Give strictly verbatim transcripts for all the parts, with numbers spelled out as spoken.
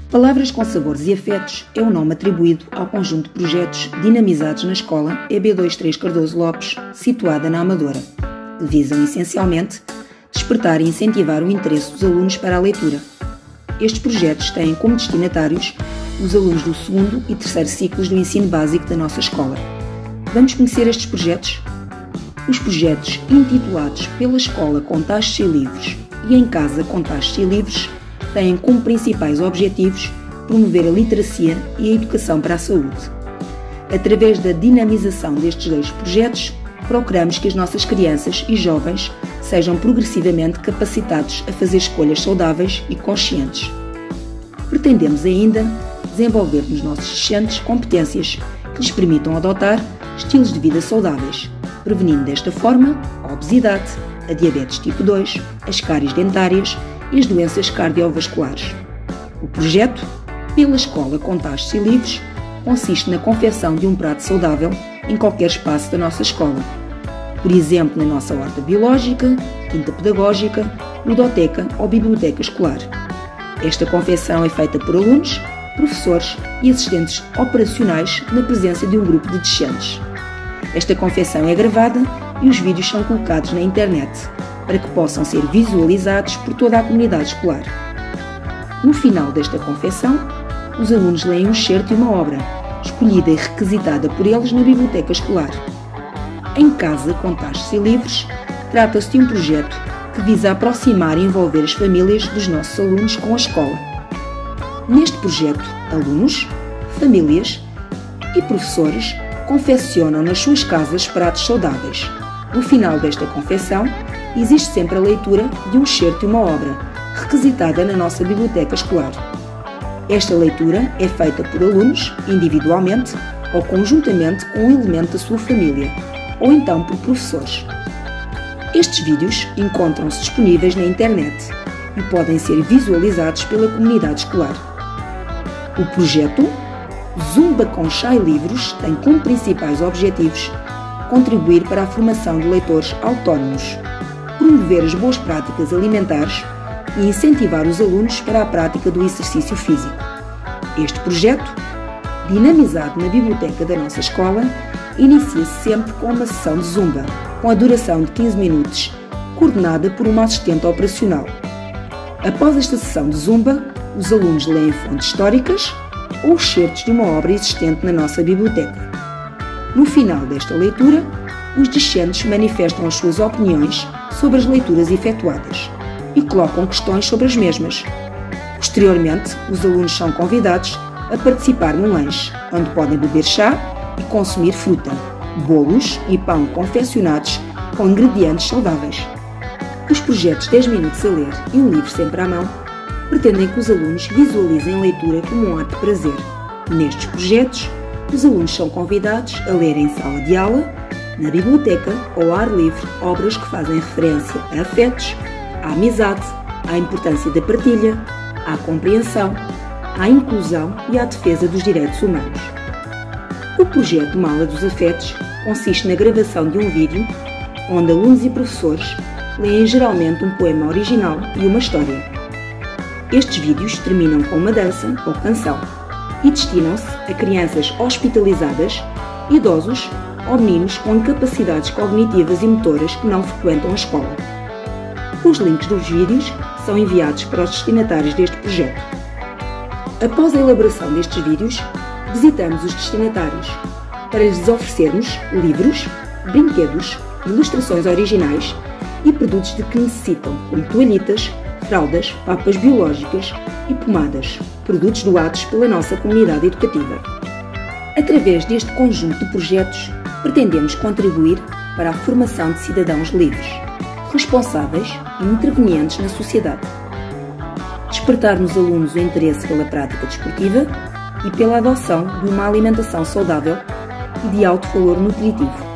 Palavras com Sabores e Afetos é o nome atribuído ao conjunto de projetos dinamizados na escola E B vinte e três Cardoso Lopes, situada na Amadora, que visam essencialmente despertar e incentivar o interesse dos alunos para a leitura. Estes projetos têm como destinatários os alunos do segundo e terceiro ciclos do ensino básico da nossa escola. Vamos conhecer estes projetos? Os projetos intitulados Pela Escola com Taxas e Livros e Em Casa com Taxas e Livros têm como principais objetivos promover a literacia e a educação para a saúde. Através da dinamização destes dois projetos, procuramos que as nossas crianças e jovens sejam progressivamente capacitados a fazer escolhas saudáveis e conscientes. Pretendemos ainda desenvolver nos nossos docentes competências que lhes permitam adotar estilos de vida saudáveis, prevenindo desta forma a obesidade, a diabetes tipo dois, as cáries dentárias e as doenças cardiovasculares. O projeto Pela Escola com Taxas e Livros consiste na confecção de um prato saudável em qualquer espaço da nossa escola. Por exemplo, na nossa horta biológica, quinta pedagógica, ludoteca ou biblioteca escolar. Esta confecção é feita por alunos, professores e assistentes operacionais na presença de um grupo de discentes. Esta confecção é gravada e os vídeos são colocados na internet, para que possam ser visualizados por toda a comunidade escolar. No final desta confecção, os alunos leem um excerto e uma obra, escolhida e requisitada por eles na biblioteca escolar. Em Casa com Taxas e Livros, trata-se de um projeto que visa aproximar e envolver as famílias dos nossos alunos com a escola. Neste projeto, alunos, famílias e professores confeccionam nas suas casas pratos saudáveis. No final desta confecção, existe sempre a leitura de um excerto e uma obra, requisitada na nossa biblioteca escolar. Esta leitura é feita por alunos, individualmente ou conjuntamente com um elemento da sua família, ou então por professores. Estes vídeos encontram-se disponíveis na internet e podem ser visualizados pela comunidade escolar. O projeto Zumba com Chá e Livros tem como principais objetivos contribuir para a formação de leitores autónomos, promover as boas práticas alimentares e incentivar os alunos para a prática do exercício físico. Este projeto, dinamizado na biblioteca da nossa escola, inicia-se sempre com uma sessão de Zumba, com a duração de quinze minutos, coordenada por uma assistente operacional. Após esta sessão de Zumba, os alunos leem fontes históricas ou excertos de uma obra existente na nossa biblioteca. No final desta leitura, os discentes manifestam as suas opiniões sobre as leituras efetuadas e colocam questões sobre as mesmas. Posteriormente, os alunos são convidados a participar num lanche, onde podem beber chá e consumir fruta, bolos e pão confeccionados com ingredientes saudáveis. Os projetos dez minutos a ler e um livro sempre à mão pretendem que os alunos visualizem a leitura como um ato de prazer. Nestes projetos, os alunos são convidados a ler em sala de aula, na biblioteca ou ao ar livre obras que fazem referência a afetos, à amizade, à importância da partilha, à compreensão, à inclusão e à defesa dos direitos humanos. O projeto Mala dos Afetos consiste na gravação de um vídeo onde alunos e professores leem geralmente um poema original e uma história. Estes vídeos terminam com uma dança ou canção e destinam-se a crianças hospitalizadas, idosos ou meninos com incapacidades cognitivas e motoras que não frequentam a escola. Os links dos vídeos são enviados para os destinatários deste projeto. Após a elaboração destes vídeos, visitamos os destinatários para lhes oferecermos livros, brinquedos, ilustrações originais e produtos de que necessitam, como toalhitas, fraldas, papas biológicas e pomadas, produtos doados pela nossa comunidade educativa. Através deste conjunto de projetos, pretendemos contribuir para a formação de cidadãos livres, responsáveis e intervenientes na sociedade. Despertar nos alunos o interesse pela prática desportiva e pela adoção de uma alimentação saudável e de alto valor nutritivo.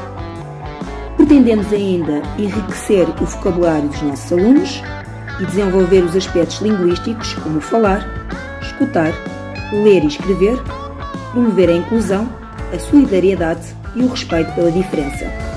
Pretendemos ainda enriquecer o vocabulário dos nossos alunos e desenvolver os aspectos linguísticos como falar, escutar, ler e escrever, promover a inclusão, a solidariedade e o respeito pela diferença.